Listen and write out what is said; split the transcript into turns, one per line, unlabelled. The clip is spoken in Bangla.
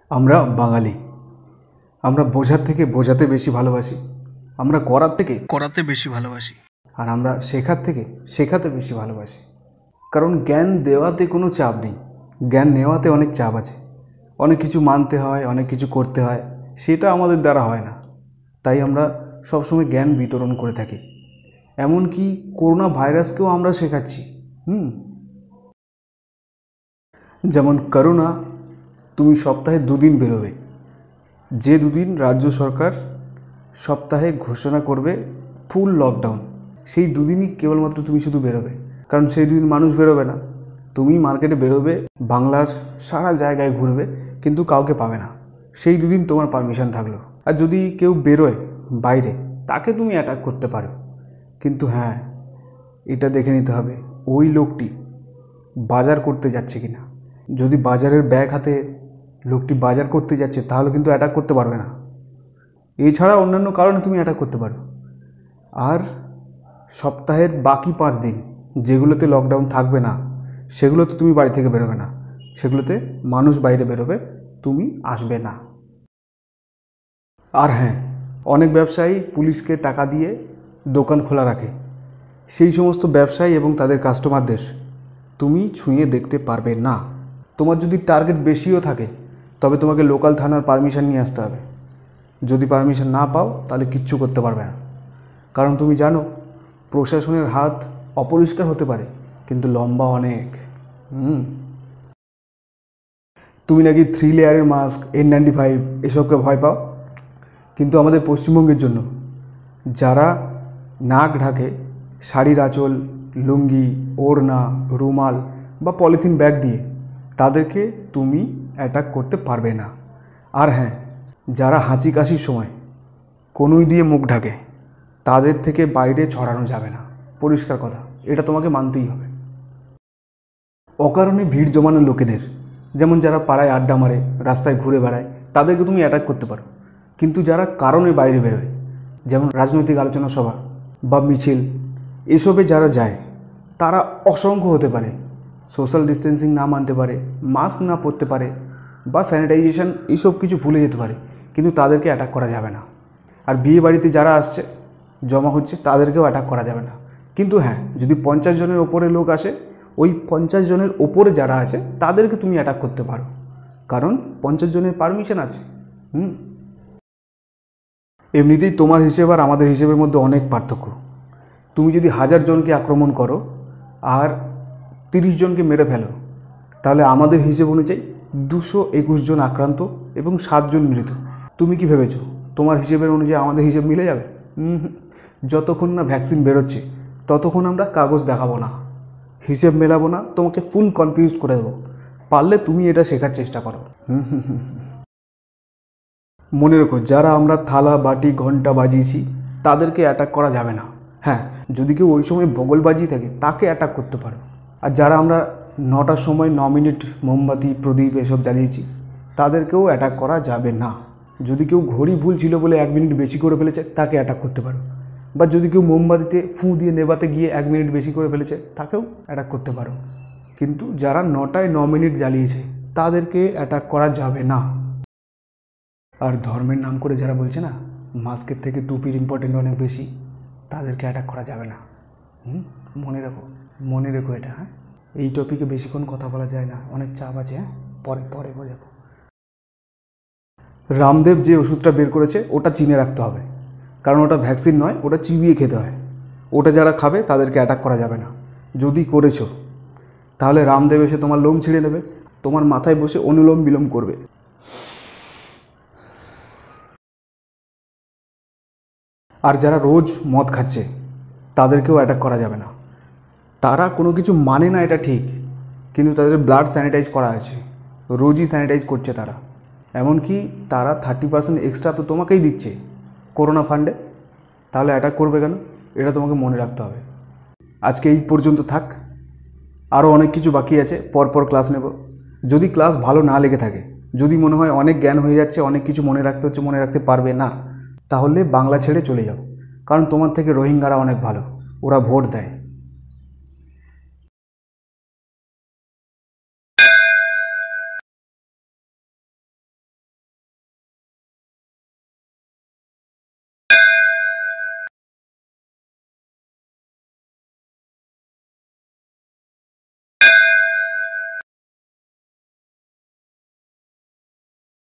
আমরা বাঙালি। আমরা বোঝার থেকে বোঝাতে বেশি ভালোবাসি, আমরা করার থেকে করাতে বেশি ভালোবাসি, আর আমরা শেখার থেকে শেখাতে বেশি ভালোবাসি। কারণ জ্ঞান দেওয়াতে কোনো চাপ নেই, জ্ঞান নেওয়াতে অনেক চাপ আছে। অনেক কিছু মানতে হয়, অনেক কিছু করতে হয়, সেটা আমাদের দ্বারা হয় না। তাই আমরা সবসময় জ্ঞান বিতরণ করে থাকি। এমনকি করোনা ভাইরাসকেও আমরা শেখাচ্ছি। যেমন করোনা, তুমি সপ্তাহে 2 দিন বেরোবে, যে 2 দিন রাজ্য সরকার সপ্তাহে ঘোষণা করবে ফুল লকডাউন, সেই 2 দিনই কেবলমাত্র তুমি শুধু বেরোবে। কারণ সেই 2 দিন মানুষ বেরোবে না, তুমি মার্কেটে বেরোবে, বাংলার সারা জায়গায় ঘুরবে, কিন্তু কাউকে পাবে না। সেই 2 দিন তোমার পারমিশন থাকলো। আর যদি কেউ বেরোয় বাইরে, তাকে তুমি অ্যাটাক করতে পারো। কিন্তু হ্যাঁ, এটা দেখে নিতে হবে ওই লোকটি বাজার করতে যাচ্ছে কিনা। যদি বাজারের ব্যাগ হাতে লোকটি বাজার করতে যাচ্ছে, তাহলে কিন্তু অ্যাটাক করতে পারবে না। এছাড়া অন্যান্য কারণে তুমি অ্যাটাক করতে পারো। আর সপ্তাহের বাকি 5 দিন যেগুলোতে লকডাউন থাকবে না, সেগুলোতে তুমি বাড়ি থেকে বেরোবে না, সেগুলোতে মানুষ বাইরে বেরোবে, তুমি আসবে না। আর হ্যাঁ, অনেক ব্যবসায়ী পুলিশকে টাকা দিয়ে দোকান খোলা রাখে। সেই সমস্ত ব্যবসায়ী এবং তাদের কাস্টমারদের তুমি ছুঁয়ে দেখতে পারবে না। তোমার যদি টার্গেট বেশিও থাকে, তবে তোমাকে লোকাল থানার পারমিশন নিয়ে আসতে হবে। যদি পারমিশন না পাও, তাহলে কিচ্ছু করতে পারবে না। কারণ তুমি জানো, প্রশাসনের হাত অপরিষ্কার হতে পারে, কিন্তু লম্বা অনেক। তুমি নাকি 3 লেয়ারের মাস্ক, N95 এসবকে ভয় পাও, কিন্তু আমাদের পশ্চিমবঙ্গের জন্য যারা নাক ঢাকে শাড়ির আঁচল, লুঙ্গি, ওড়না, রুমাল বা পলিথিন ব্যাগ দিয়ে, তাদেরকে তুমি অ্যাটাক করতে পারবে না। আর হ্যাঁ, যারা হাঁচি কাশির সময় কনুই দিয়ে মুখ ঢাকে, তাদের থেকে বাইরে ছড়ানো যাবে না। পরিষ্কার কথা, এটা তোমাকে মানতেই হবে। অকারণে ভিড় জমানো লোকেদের, যেমন যারা পাড়ায় আড্ডা মারে, রাস্তায় ঘুরে বেড়ায়, তাদেরকে তুমি অ্যাটাক করতে পারো। কিন্তু যারা কারণে বাইরে বেরোয়, যেমন রাজনৈতিক আলোচনা সভা বা মিছিল, এসবে যারা যায়, তারা অসংখ্য হতে পারে। সোশ্যাল ডিস্টেন্সিং না মানতে পারে, মাস্ক না পরতে পারে, বা স্যানিটাইজেশন, এইসব কিছু ভুলে যেতে পারে, কিন্তু তাদেরকে অ্যাটাক করা যাবে না। আর বিয়ে বাড়িতে যারা আসছে, জমা হচ্ছে, তাদেরকেও অ্যাটাক করা যাবে না। কিন্তু হ্যাঁ, যদি 50 জনের ওপরে লোক আসে, ওই 50 জনের ওপরে যারা আছে, তাদেরকে তুমি অ্যাটাক করতে পারো, কারণ 50 জনের পারমিশন আছে। এমনিতেই তোমার হিসেব আর আমাদের হিসেবের মধ্যে অনেক পার্থক্য। তুমি যদি 1000 জনকে আক্রমণ করো আর 30 জনকে মেরে ফেলো, তাহলে আমাদের হিসেব অনুযায়ী 221 জন আক্রান্ত এবং 7 জন মৃত। তুমি কি ভেবেছো তোমার হিসেবের অনুযায়ী আমাদের হিসেব মিলে যাবে? যতক্ষণ না ভ্যাকসিন বেরোচ্ছে, ততক্ষণ আমরা কাগজ দেখাবো না, হিসেব মেলাবো না, তোমাকে ফুল কনফিউজ করে দেবো। পারলে তুমি এটা শেখার চেষ্টা করো। মনে রেখো, যারা আমরা থালা, বাটি, ঘন্টা বাজিয়েছি, তাদেরকে অ্যাটাক করা যাবে না। হ্যাঁ, যদি কেউ ওই সময় বগল বাজিয়ে থাকে, তাকে অ্যাটাক করতে পারো। আর যারা আমরা 9টার সময় 9 মিনিট মোমবাতি, প্রদীপ এসব জ্বালিয়েছি, তাদেরকেও অ্যাটাক করা যাবে না। যদি কেউ ঘড়ি ভুল ছিল বলে 1 মিনিট বেশি করে ফেলেছে, তাকে অ্যাটাক করতে পারো। বা যদি কেউ মোমবাতিতে ফু দিয়ে নেভাতে গিয়ে 1 মিনিট বেশি করে ফেলেছে, তাকেও অ্যাটাক করতে পারো। কিন্তু যারা 9টায় 9 মিনিট জ্বালিয়েছে, তাদেরকে অ্যাটাক করা যাবে না। আর ধর্মের নাম করে যারা বলছে না, মাস্কের থেকে টুপির ইম্পর্টেন্ট অনেক বেশি, তাদেরকে অ্যাটাক করা যাবে না। মনে রেখো এটা। হ্যাঁ, এই টপিকে বেশিক্ষণ কথা বলা যায় না, অনেক চাপ আছে। হ্যাঁ, পরে বোঝাবো। রামদেব যে ওষুধটা বের করেছে, ওটা চিনে রাখতে হবে, কারণ ওটা ভ্যাকসিন নয়, ওটা চিবিয়ে খেতে হয়। ওটা যারা খাবে, তাদেরকে অ্যাটাক করা যাবে না। যদি করেছো, তাহলে রামদেব এসে তোমার লোম ছিঁড়ে নেবে, তোমার মাথায় বসে অনুলোম বিলোম করবে। আর যারা রোজ মদ খাচ্ছে, তাদেরকেও অ্যাটাক করা যাবে না। তারা কোনো কিছু মানে না, এটা ঠিক, কিন্তু তাদের ব্লাড স্যানিটাইজ করা আছে, রোজই স্যানিটাইজ করছে তারা। এমনকি তারা 30% এক্সট্রা তো তোমাকেই দিচ্ছে করোনা ফান্ডে। তাহলে অ্যাটাক করবে কেন? এটা তোমাকে মনে রাখতে হবে। আজকে এই পর্যন্ত থাক, আরও অনেক কিছু বাকি আছে, পরপর ক্লাস নেব। যদি ক্লাস ভালো না লেগে থাকে, যদি মনে হয় অনেক জ্ঞান হয়ে যাচ্ছে, অনেক কিছু মনে রাখতে হচ্ছে, মনে রাখতে পারবে না, তাহলে বাংলা ছেড়ে চলে যাও। কারণ তোমার থেকে রোহিঙ্গারা অনেক ভালো, ওরা ভোট দেয়।